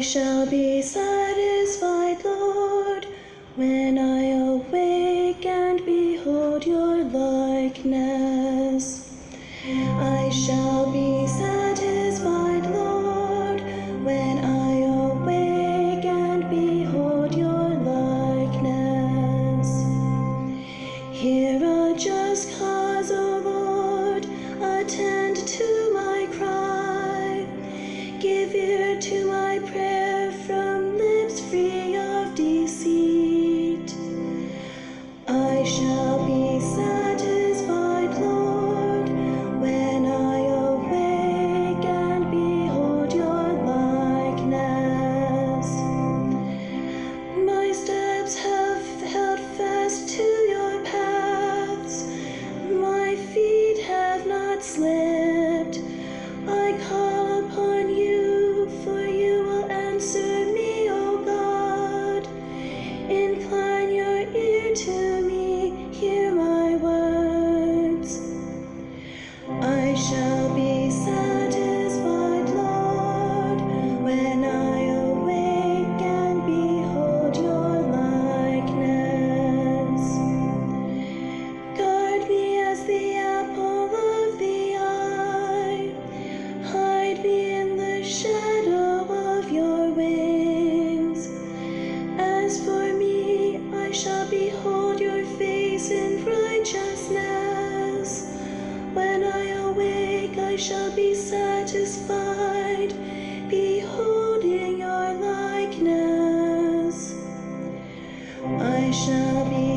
shall be satisfied, Lord, when I awake and behold your likeness. I shall be satisfied, Lord, when I awake and behold your likeness. Hear a just cause, O Lord, attend to my cry. Give ear to my prayer from lips free of deceit. I shall be satisfied, Lord, when I awake and behold your likeness. My steps have held fast to your paths, my feet have not slipped. I call upon you, for you will answer me, O God. Incline your ear to me, hear my words. I shall be satisfied, Lord, when I awake and behold your likeness. Guard me as the apple of the eye. Hide me in the shadow of your wings. As for me, I shall behold your face in righteousness. When I awake, I shall be satisfied, beholding your likeness. I shall be